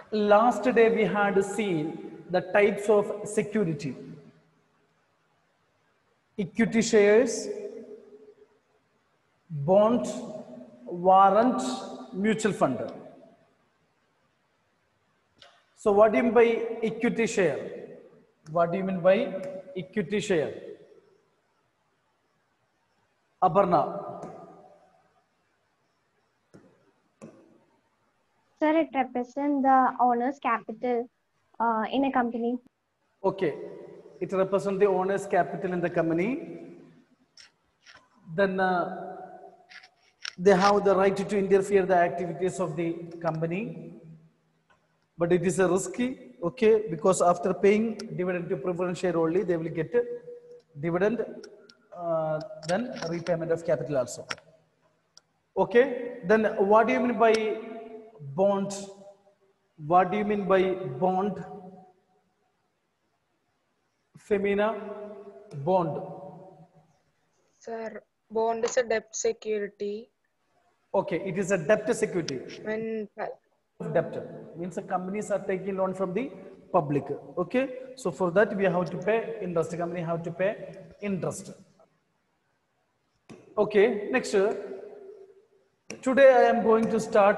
Last day we had seen the types of security: equity shares, bond, warrant, mutual fund. So what do you mean by equity share? What do you mean by equity share? Aparna. Sir, it represents the owner's capital in a company. Okay, it represents the owner's capital in the company. Then they have the right to interfere the activities of the company, but it is a risky, okay, because after paying dividend to preference share only, they will get dividend, then repayment of capital also. Okay, then what do you mean by bond? What do you mean by bond? Femina, bond. Sir, bond is a debt security. Okay, it is a debt security. When Debt means the companies are taking loan from the public. Okay, so for that we have to pay interest. The company have to pay interest. Okay, next. Today I am going to start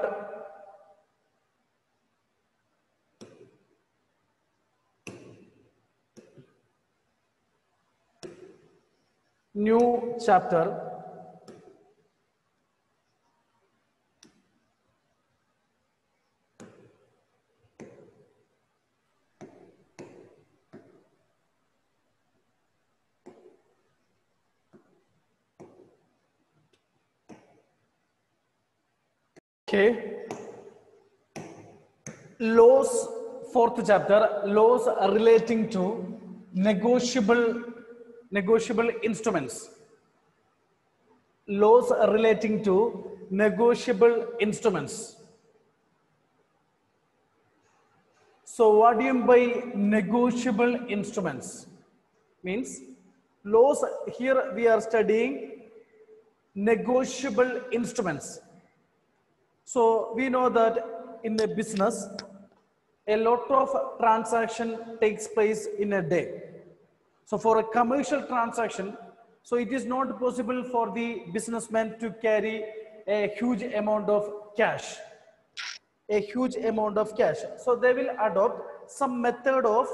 new chapter. Okay, laws, fourth chapter, laws relating to negotiable instruments. Laws relating to negotiable instruments. So what do you mean by negotiable instruments? Means laws, here we are studying negotiable instruments. So we know that in a business, a lot of transaction takes place in a day. So for a commercial transaction, so it is not possible for the businessman to carry a huge amount of cash. So they will adopt some method of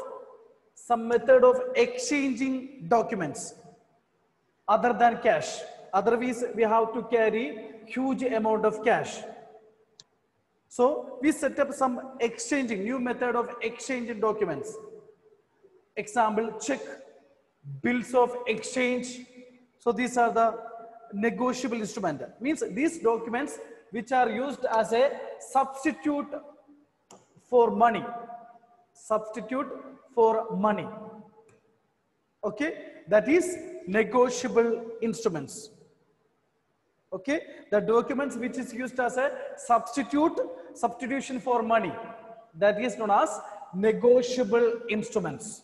exchanging documents other than cash. Otherwise, we have to carry huge amount of cash. So we set up some new method of exchanging documents. Example, check, bills of exchange. So these are the negotiable instrument. Means these documents which are used as a substitute for money. Okay, that is negotiable instruments. Okay, the documents which is used as a substitution for money, that is known as negotiable instruments.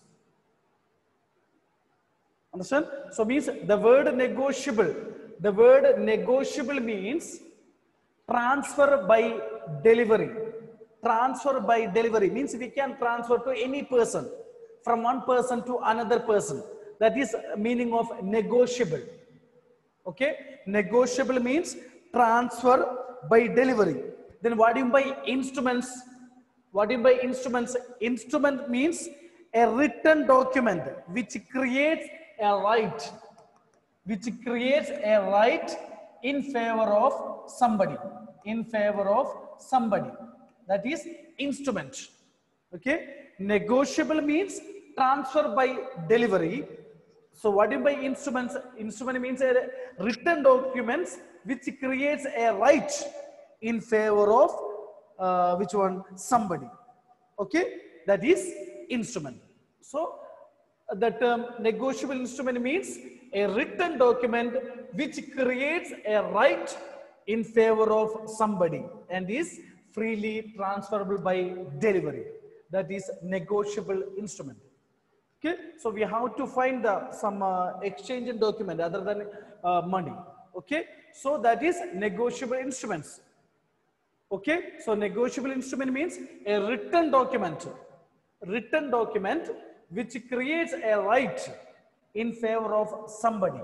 Understand? So means the word negotiable means transfer by delivery. Transfer by delivery means we can transfer to any person, from one person to another person. That is meaning of negotiable. Okay, negotiable means transfer by delivery. Then what do you mean by instruments? Instrument means a written document which creates a right. In favor of somebody. That is instrument. Okay, negotiable means transfer by delivery. So what do you mean by instruments? Instrument means a written documents which creates a right in favor of which one? Somebody. Okay, that is instrument. So the term negotiable instrument means a written document which creates a right in favor of somebody and is freely transferable by delivery. That is negotiable instrument. Okay, so we have to find some exchange in document other than money. Okay, so that is negotiable instruments. Okay, so negotiable instrument means a written document which creates a right in favor of somebody,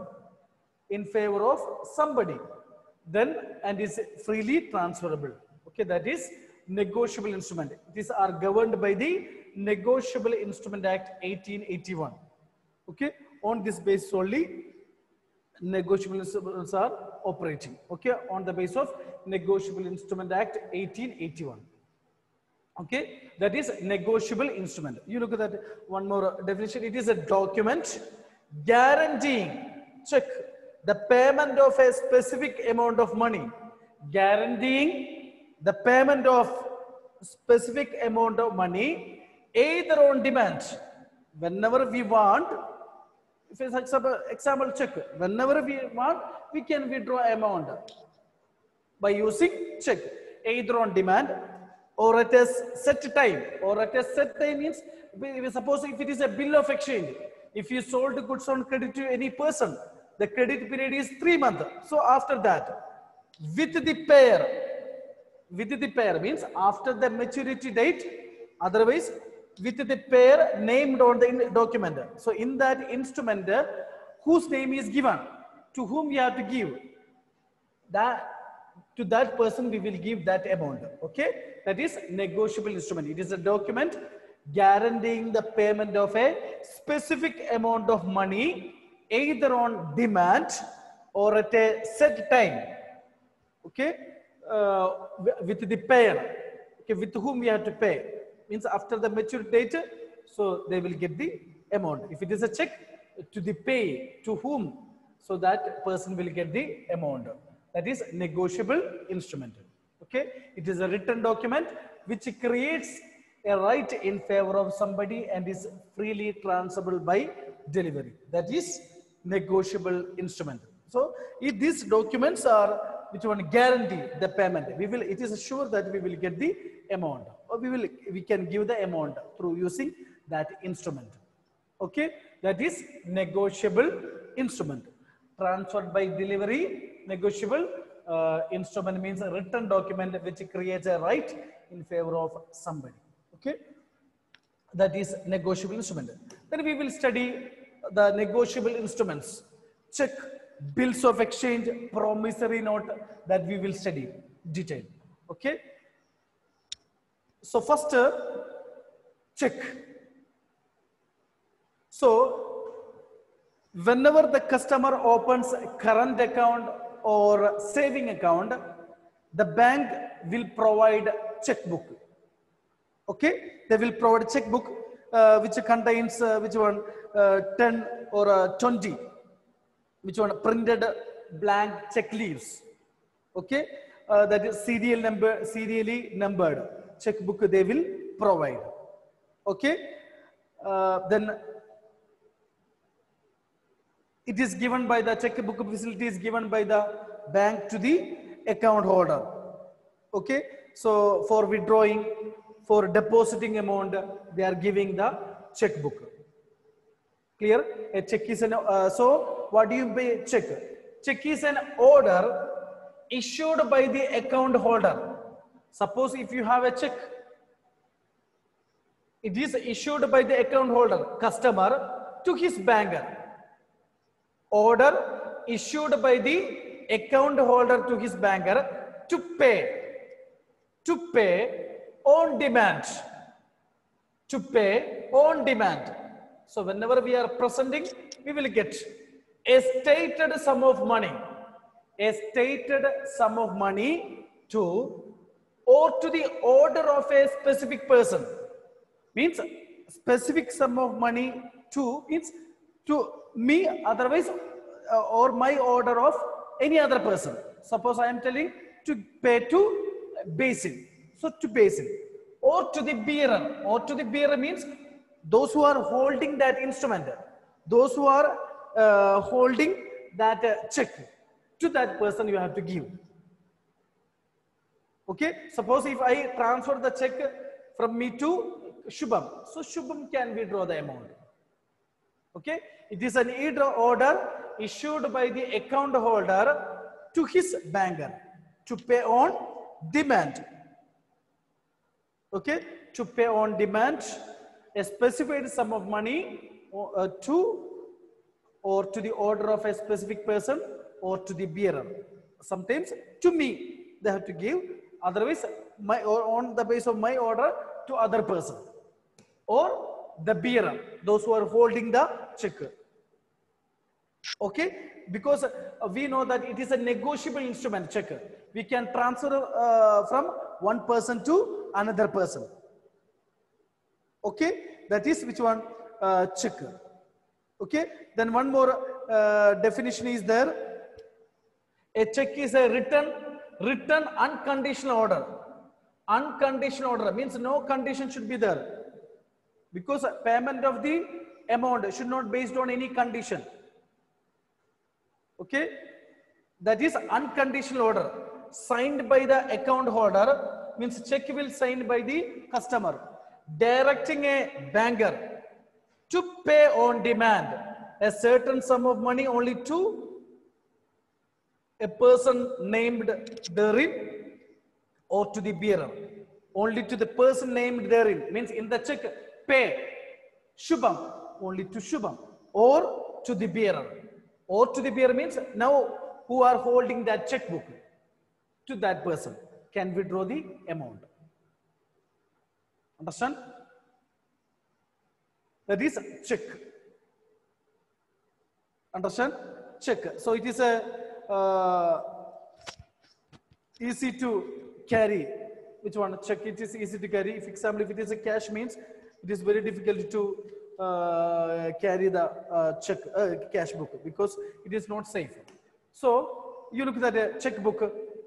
then and is freely transferable. Okay, that is negotiable instrument. These are governed by the Negotiable Instrument Act 1881. Okay, on this basis only negotiable instruments are operating. Okay, on the basis of Negotiable Instrument Act 1881. Okay, that is negotiable instrument. You look at that one more definition. It is a document guaranteeing, check, the payment of a specific amount of money, guaranteeing the payment of specific amount of money either on demand, whenever we want. If it's example check, whenever we want, we can withdraw amount by using check, either on demand or at a set time. Or at a set time means, suppose if it is a bill of exchange, if you sold goods on credit to any person, the credit period is 3 months. So after that, with the pair means after the maturity date, otherwise with the pair named on the document. So in that instrument, whose name is given, to whom we have to give, that to that person we will give that amount. Okay, that is negotiable instrument. It is a document guaranteeing the payment of a specific amount of money either on demand or at a set time. Okay, with the payer, okay, with whom we have to pay, means after the mature date, so they will get the amount. If it is a check, to the pay, to whom, so that person will get the amount. That is negotiable instrument. Okay, it is a written document which creates a right in favor of somebody and is freely transferable by delivery. That is negotiable instrument. So if these documents are which one guarantee the payment, it is sure that we will get the amount, or we can give the amount through using that instrument. Okay, that is negotiable instrument. Transferred by delivery. Negotiable instrument means a written document which creates a right in favor of somebody. Okay, that is negotiable instrument. Then we will study the negotiable instruments. Check, bills of exchange, promissory note, that we will study detail. Okay, so first check. So whenever the customer opens a current account or saving account, the bank will provide checkbook. Okay, they will provide checkbook which contains which one 10 or 20, which one printed blank check leaves. Okay, that is serially numbered checkbook they will provide. Okay, then it is given by the checkbook facility is given by the bank to the account holder. Okay, so for withdrawing, for depositing amount, they are giving the checkbook. Clear? A check is an so what do you pay check? Check is an order issued by the account holder. Suppose if you have a check, it is issued by the account holder, customer, to his banker. Order issued by the account holder to his banker to pay on demand. To pay on demand. So whenever we are presenting, we will get a stated sum of money. A stated sum of money to or to the order of a specific person. Means specific sum of money to means to me, otherwise or my order of any other person. Suppose I am telling to pay to basin. So to basin or to the bearer. Or to the bearer means those who are holding that instrument, those who are holding that check, to that person you have to give. Okay, suppose if I transfer the check from me to Shubham, so Shubham can withdraw the amount. Okay, it is an order issued by the account holder to his banker to pay on demand. Okay, to pay on demand a specified sum of money to or to the order of a specific person or to the bearer. Sometimes to me they have to give, otherwise my or on the basis of my order to other person or the bearer, those who are holding the check. Okay, because we know that it is a negotiable instrument, check. We can transfer from one person to another person. Okay, that is which one? Check. Okay, then one more definition is there. A check is a written unconditional order. Unconditional order means no condition should be there, because payment of the amount should not based on any condition. Okay, that is unconditional order signed by the account holder, means check will signed by the customer, directing a banker to pay on demand a certain sum of money only to a person named therein or to the bearer. Only to the person named therein means in the check pay Shubham only to Shubham or to the bearer. Or to the bearer means now who are holding that checkbook, to that person can withdraw the amount. Understand? That is check. Understand? Check. So it is a easy to carry. Which one? Check. It is easy to carry. If example, if it is a cash means it is very difficult to carry the check cash book because it is not safe. So you look at a checkbook.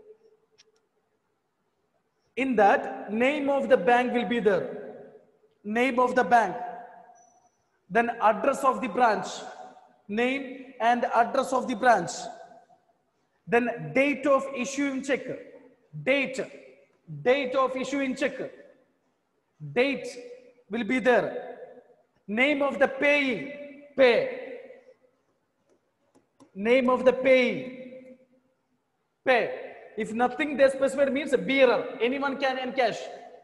In that, name of the bank will be there. Name of the bank. Then address of the branch. Name and address of the branch. Then date of issuing check. Date of issuing check. Date will be there. Name of the paying, pay. Name of the paying, pay. If nothing they specified means a bearer, anyone can encash.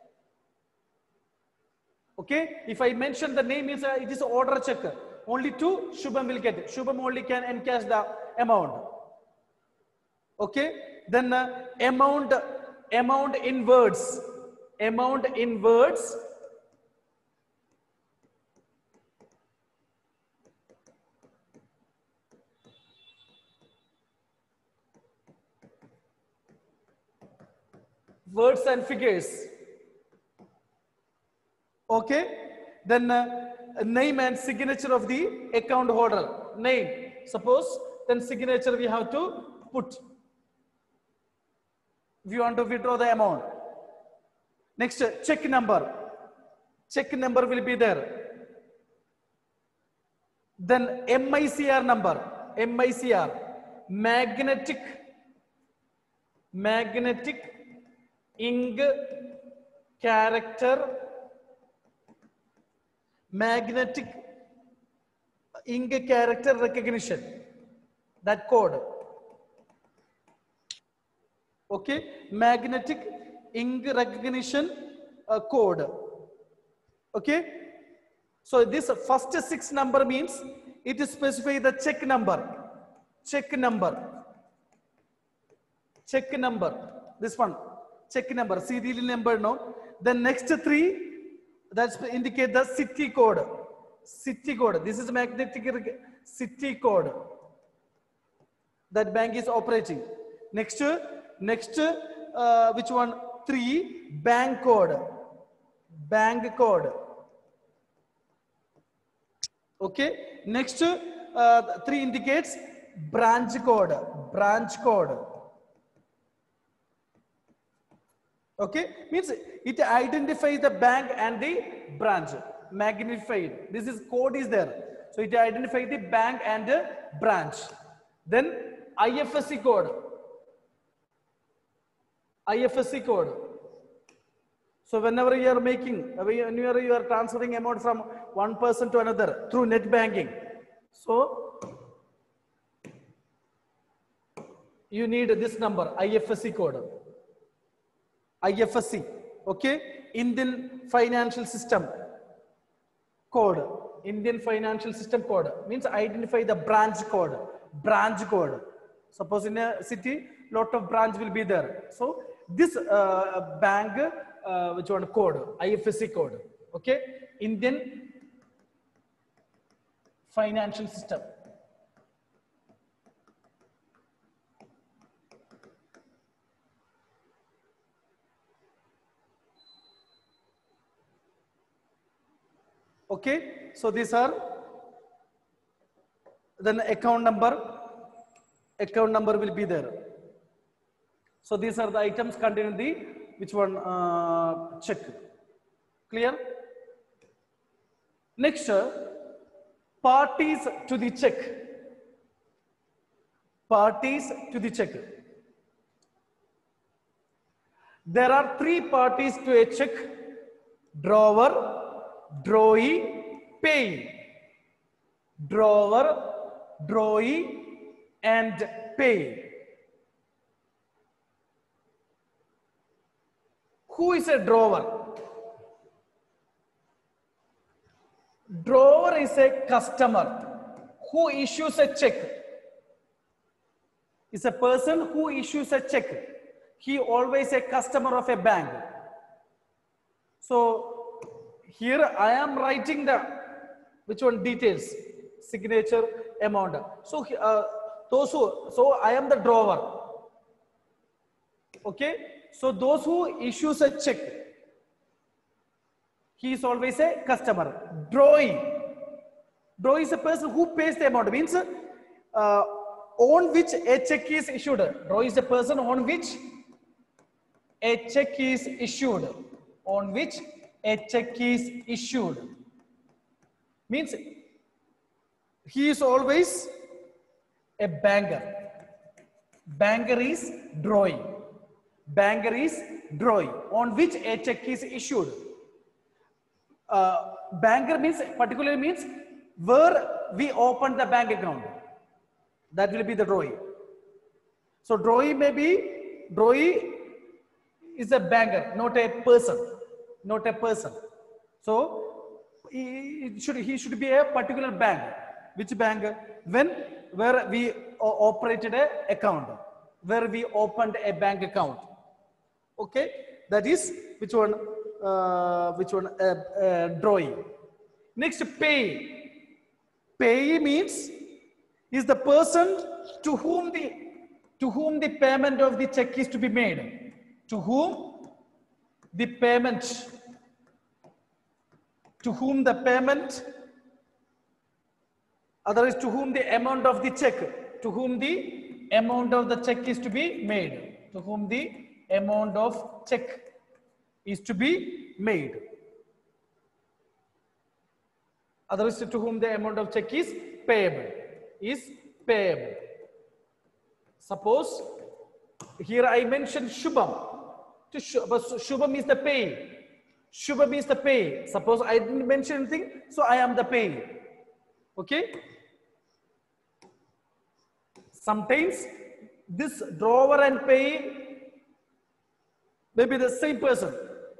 Okay, if I mention the name is it is order check. Only two Shubham will get it. Shubham only can encash the amount. Okay, then amount in words. Amount in words. Words and figures. Okay, then name and signature of the account holder. Name, suppose, then signature we have to put if you want to withdraw the amount. Next, check number. Check number will be there. Then MICR number. MICR, magnetic ink character, magnetic ink character recognition, that code. Okay, magnetic ink recognition code. Okay, so this first 6 number means it specifies the check number. Check number. This one, check number, serial number, no. The next 3 that indicate the city code. City code. This is magnetic city code that bank is operating. Next, which one? 3 bank code. Bank code. Okay. Next, 3 indicates branch code. Branch code. Okay, means it identifies the bank and the branch. Magnified. This is code is there. So it identifies the bank and the branch. Then IFSC code. IFSC code. So whenever you are whenever you are transferring amount from one person to another through net banking, so you need this number, IFSC code. IFSC. Okay, Indian financial system code. Indian financial system code means identify the branch code. Branch code. Suppose in a city, lot of branch will be there. So this bank, which one code? IFSC code. Okay, Indian financial system. Okay, so these are then account number will be there. So these are the items contained in the which one check. Clear? Next, parties to the check. Parties to the check. There are three parties to a check: drawer, drawee, payee. Drawer, drawee, and payee. Who is a drawer? Drawer is a customer who issues a check. Is a person who issues a check. He always a customer of a bank. So here I am writing the which one details, signature, amount. So so I am the drawer. Okay. So those who issues a check, he is always a customer. Drawee. Drawee is a person who pays the amount. Means on which a check is issued. Drawee is a person on which a check is issued. On which a check is issued. Means he is always a banker. Banker is drawee. Banker is drawee on which a check is issued. Banker means particularly means where we open the bank account. That will be the drawee. So drawee is a banker, not a person. Not a person. So he should be a particular bank. Which bank? Where we operated a account. Where we opened a bank account. Okay, that is which one? Drawee. Next, pay. Pay means is the person to whom the payment of the check is to be made. To whom the payment. To whom the payment. Otherwise, to whom the amount of the check. To whom the amount of the check is to be made. To whom the amount of check is to be made. Otherwise, to whom the amount of check is payable. Is payable. Suppose here I mentioned Shubham. Shubham is the pay. Shubham is the pay. Suppose I didn't mention anything, so I am the pay. Okay. Sometimes this drawer and pay may be the same person.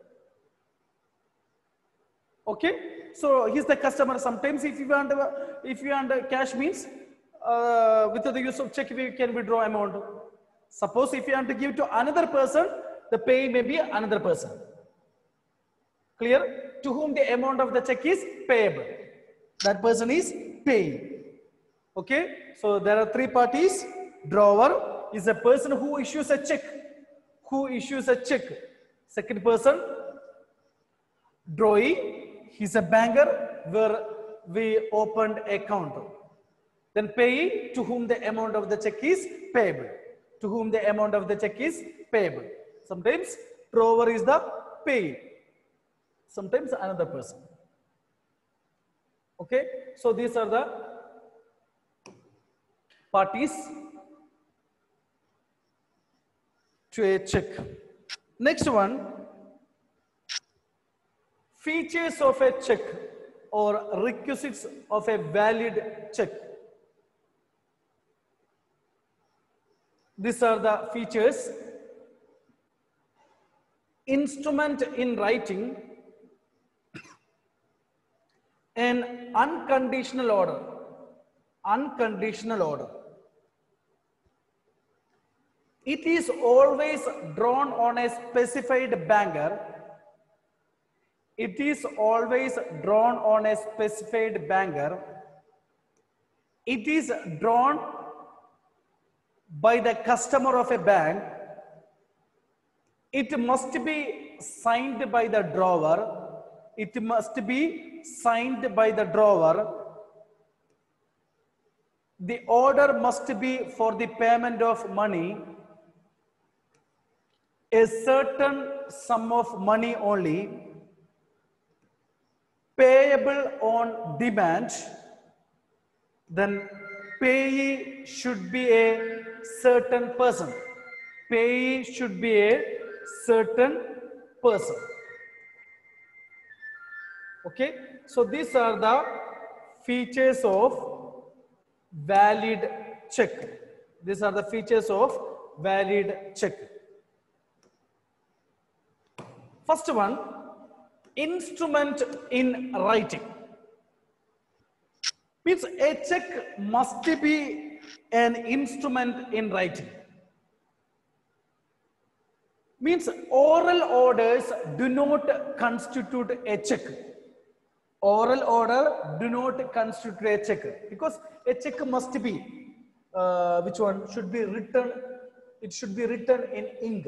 Okay, so he's the customer. Sometimes if you want cash means with the use of check we can withdraw amount. Suppose if you want to give to another person, the pay may be another person. Clear? To whom the amount of the check is payable. That person is paying. Okay, so there are three parties. Drawer is a person who issues a check. Who issues a check. Second person, drawee, he's a banker where we opened account. Then payee, to whom the amount of the check is payable. To whom the amount of the check is payable. Sometimes drawer is the payee. Sometimes another person. Okay, so these are the parties to a check. Next one, features of a check or requisites of a valid check. These are the features instrument in writing, an unconditional order. Unconditional order. It is always drawn on a specified banker. It is always drawn on a specified banker. It is drawn by the customer of a bank. It must be signed by the drawer. It must be signed by the drawer. The order must be for the payment of money, a certain sum of money only, payable on demand. Then payee should be a certain person. Payee should be a certain person. Okay, so these are the features of valid check. These are the features of valid check. First one, instrument in writing. Means a check must be an instrument in writing. Means oral orders do not constitute a check. Oral order do not constitute a check, because a check must be which one should be written. It should be written in ink.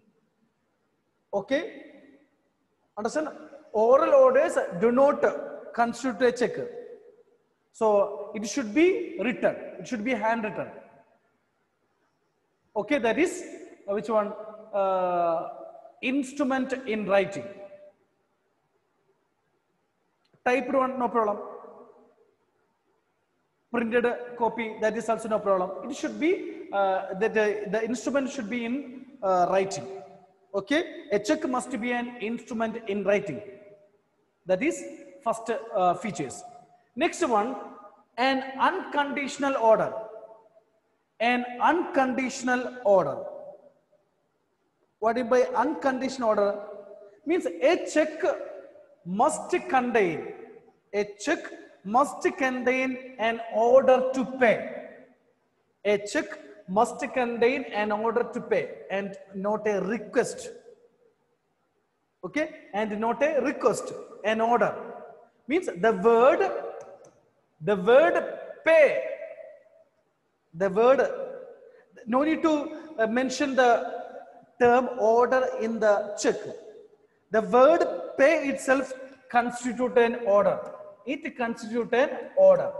Okay, understand? Oral orders do not constitute a check, so it should be written. It should be handwritten. Okay, that is which one? Instrument in writing. Typed one, no problem. Printed copy, that is also no problem. It should be the instrument should be in writing. Okay, a check must be an instrument in writing. That is first features. Next one, an unconditional order. An unconditional order. What is by unconditional order? Means a check must contain, a check must contain an order to pay. A check must contain an order to pay and not a request. Okay, and not a request, an order. Means the word pay, the word, no need to mention the term order in the check. The word pay itself constitutes an order. It constitutes an order.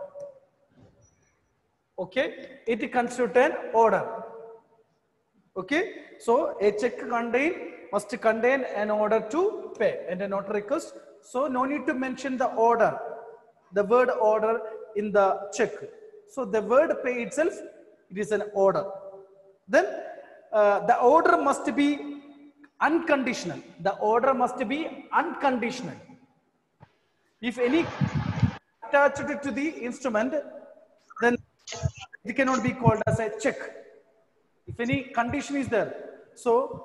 Okay, it constitutes an order. Okay, so a check must contain an order to pay and a not request. So no need to mention the order, the word order in the check. So the word pay itself, it is an order. Then the order must be unconditional. The order must be unconditional. If any attached to the instrument, then it cannot be called as a check. If any condition is there, so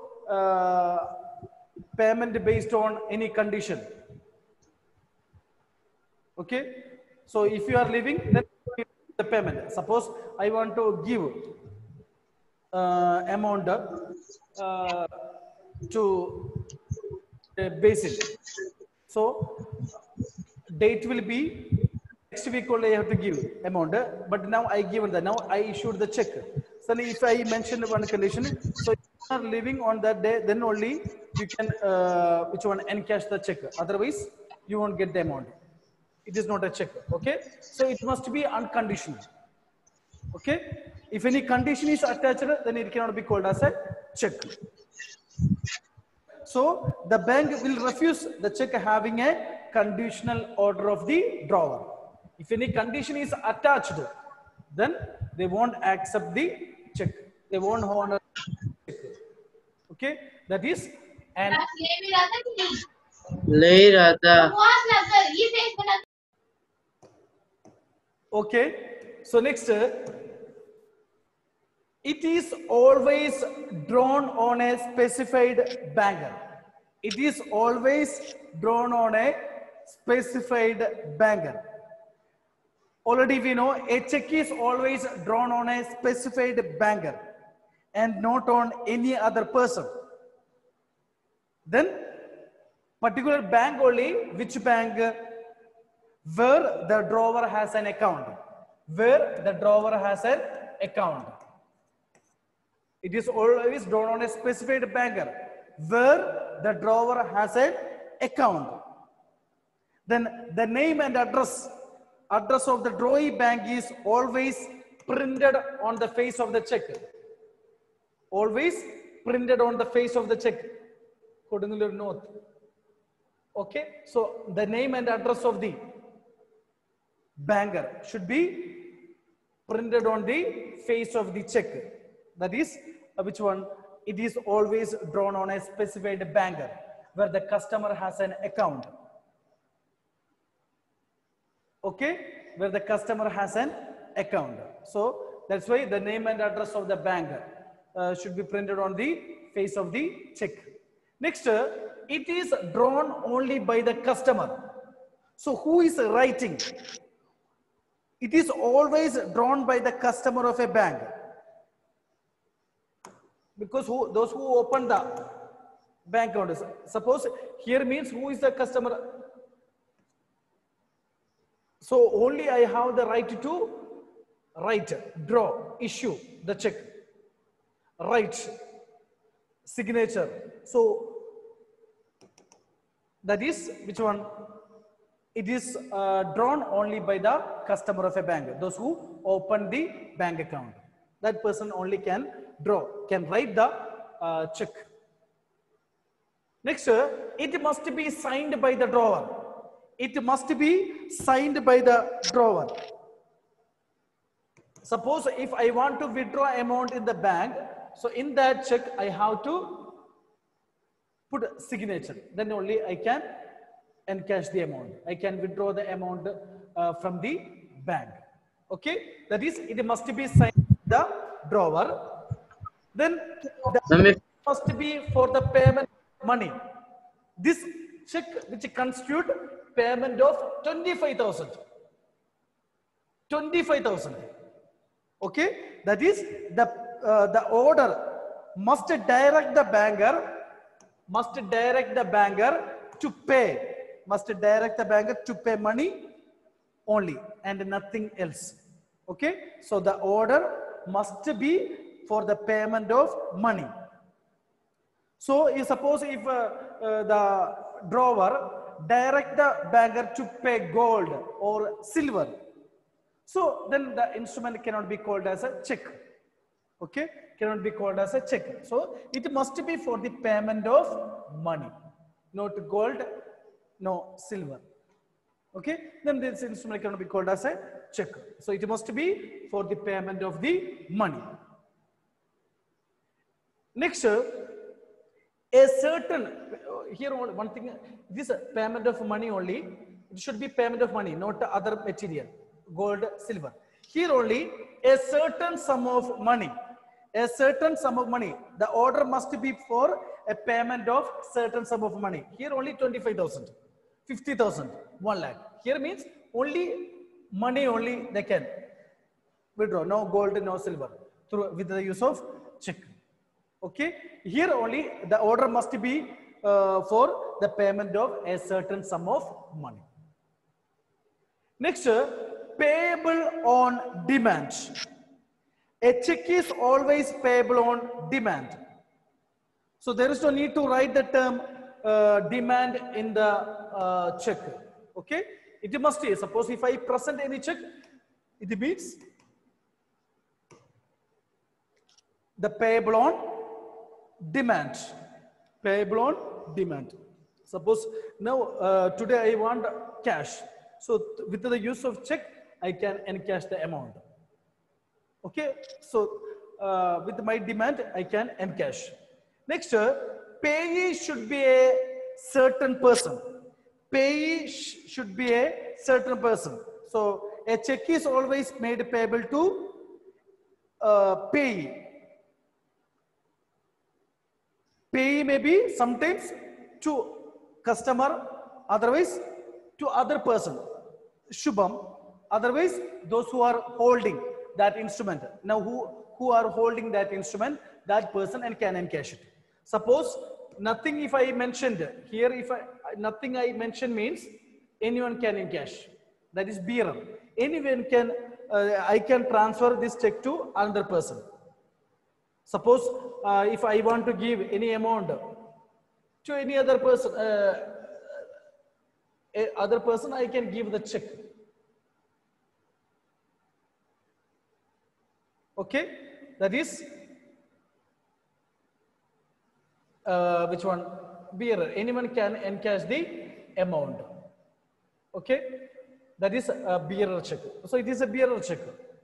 payment based on any condition. Okay, so if you are leaving, then the payment. Suppose I want to give amount to a basin. So date will be next week only. I have to give amount, but now I given that. Now I issued the check. So if I mention one condition, so if you are living on that day, then only you can which one encash the check. Otherwise, you won't get the amount. It is not a check. Okay, so it must be unconditional. Okay, if any condition is attached, then it cannot be called as a check. So the bank will refuse the check having a conditional order of the drawer. If any condition is attached, then they won't accept the check. They won't honor the check. Okay, that is an. Okay, so next, it is always drawn on a specified banker. it is always drawn on a specified banker. Already we know a check is always drawn on a specified banker and not on any other person. Then particular bank only, which bank? Where the drawer has an account. Where the drawer has an account. It is always drawn on a specified banker. Where the drawer has an account. Then the name and address of the drawee bank is always printed on the face of the check. Always printed on the face of the check. Note. Okay, so the name and address of the banker should be printed on the face of the check. That is which one? It is always drawn on a specified banker where the customer has an account. Okay, where the customer has an account. So that's why the name and address of the banker should be printed on the face of the check. Next, it is drawn only by the customer. So who is writing? It is always drawn by the customer of a bank. Because those who open the bank account. Suppose here means who is the customer? So only I have the right to write, draw, issue the check, write, signature. So that is which one? It is drawn only by the customer of a bank. Those who open the bank account. That person only can draw, can write the check. Next, it must be signed by the drawer. It must be signed by the drawer. Suppose if I want to withdraw amount in the bank, so in that check I have to put signature. Then only I can encash the amount. I can withdraw the amount from the bank. Okay, that is it must be signed by the drawer. Then the must be for the payment money. This check which constitute payment of 25,000. 25,000. Okay, that is the order must direct the banker. Must direct the banker to pay. Must direct the banker to pay money only and nothing else. Okay, so the order must be for the payment of money. So you suppose if the drawer direct the banker to pay gold or silver, so then the instrument cannot be called as a check. Okay, cannot be called as a check. So it must be for the payment of money, not gold, no silver. Okay, then this instrument cannot be called as a check. So it must be for the payment of the money. Next, a certain, here one thing, this payment of money only, it should be payment of money, not other material, gold, silver. Here only a certain sum of money, a certain sum of money. The order must be for a payment of certain sum of money. Here only 25,000, 50,000, 1 lakh. Here means only money only they can withdraw, no gold, no silver, through with the use of check. Okay, here only the order must be for the payment of a certain sum of money. Next, payable on demand. A check is always payable on demand. So there is no need to write the term demand in the check. Okay, it must be, suppose if I present any check, it means the payable on demand. Payable on demand. Suppose now today I want cash. So with the use of check, I can encash the amount. Okay, so with my demand, I can encash. Next, payee should be a certain person. Payee should be a certain person. So a check is always made payable to payee. Payee may be sometimes to customer, otherwise to other person, Shubham, otherwise those who are holding that instrument. Now who are holding that instrument, that person and can encash it. Suppose nothing if I mentioned here, if nothing I mentioned means anyone can encash. That is bearer. Anyone can, I can transfer this check to another person. Suppose if I want to give any amount to any other person, I can give the check. Okay, that is which one? Bearer. Anyone can encash the amount. Okay, that is a bearer check. So it is a bearer check.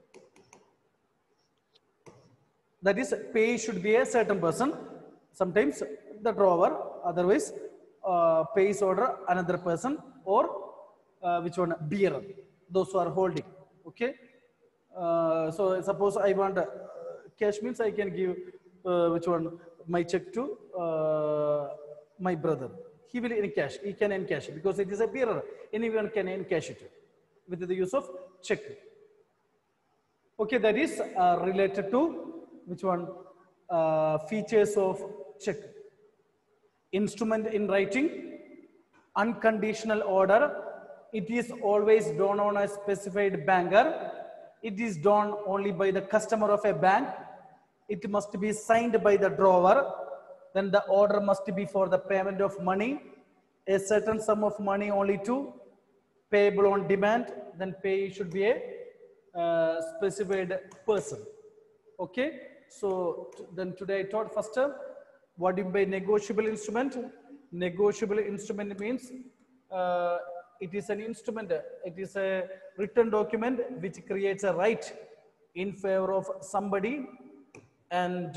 That is, pay should be a certain person. Sometimes the drawer, otherwise pays order another person, or which one? Bearer. Those who are holding. Okay. So suppose I want cash means I can give which one? My check to my brother. He will encash. He can encash it because it is a bearer. Anyone can encash it with the use of check. Okay, that is related to which one? Features of check. Instrument in writing, unconditional order. It is always done on a specified banker. It is done only by the customer of a bank. It must be signed by the drawer. Then the order must be for the payment of money, a certain sum of money only to payable on demand. Then pay should be a specified person. Okay. So then today I taught first what do you mean by negotiable instrument? Negotiable instrument means it is an instrument, it is a written document which creates a right in favor of somebody, and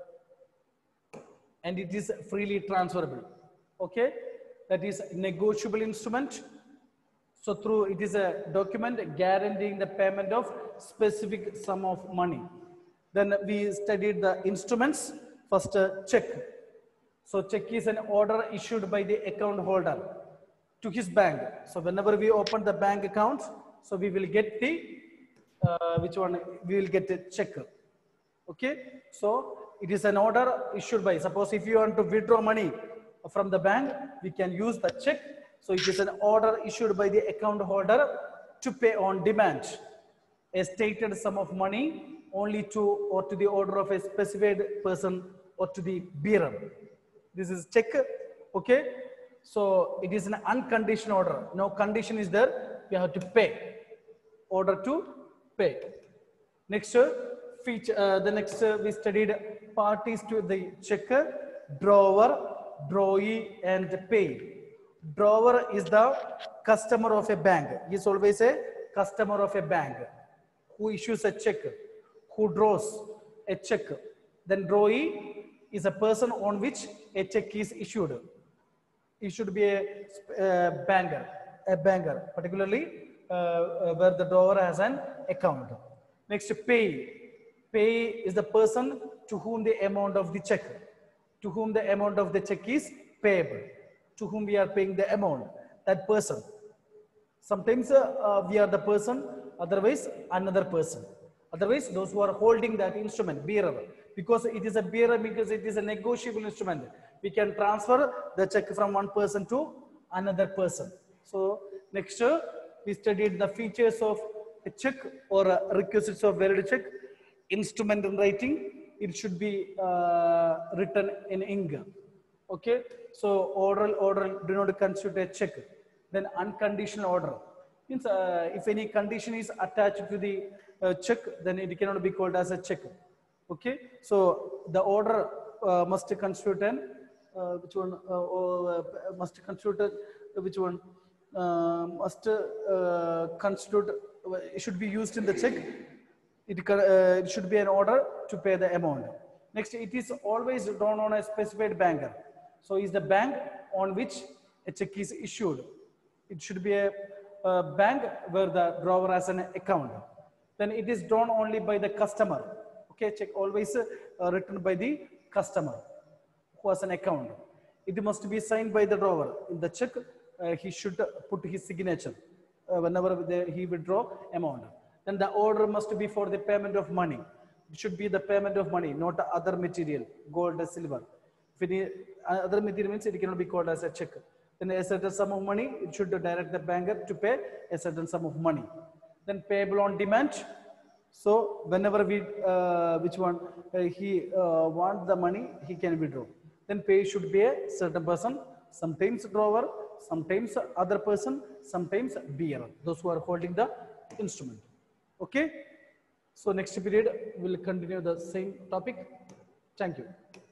it is freely transferable. Okay, that is negotiable instrument. So through it is a document guaranteeing the payment of specific sum of money. Then we studied the instruments. First, check. So check is an order issued by the account holder to his bank. So whenever we open the bank account, so we will get the which one? We will get a check. Okay. So it is an order issued by. Suppose if you want to withdraw money from the bank, we can use the check. So it is an order issued by the account holder to pay on demand a stated sum of money only to or to the order of a specified person or to the bearer. This is check. Okay. So it is an unconditional order. No condition is there. We have to pay. Order to pay. Next feature. The next we studied parties to the check: drawer, drawee, and pay. Drawer is the customer of a bank. He is always a customer of a bank who issues a check, who draws a check. Then drawee is a person on which a check is issued. It should be a banker, particularly where the drawer has an account. Next, pay. Pay is the person to whom the amount of the check, is payable, to whom we are paying the amount, that person. Sometimes we are the person, otherwise another person. Otherwise, those who are holding that instrument, bearer, because it is a bearer, because it is a negotiable instrument. We can transfer the check from one person to another person. So next, we studied the features of a check or requisites of valid check. Instrument in writing, it should be written in ink. Okay, so oral do not constitute a check. Then unconditional order means if any condition is attached to the check, then it cannot be called as a check. Okay, so the order must constitute an which one must constitute which one must constitute, it should be used in the check. It should be an order to pay the amount. Next, it is always done on a specified banker. So is the bank on which a check is issued. It should be a bank where the drawer has an account. Then it is done only by the customer. Okay, check always written by the customer who has an account. it must be signed by the drawer. In the check, he should put his signature whenever he withdraw amount. Then the order must be for the payment of money. It should be the payment of money, not other material, gold or silver. If any other material means it cannot be called as a check. Then a certain sum of money, it should direct the banker to pay a certain sum of money. Then payable on demand. So whenever we, which one, he want the money, he can withdraw. Then pay should be a certain person, sometimes drawer, sometimes other person, sometimes bearer, those who are holding the instrument. Okay. So next period we'll continue the same topic. Thank you.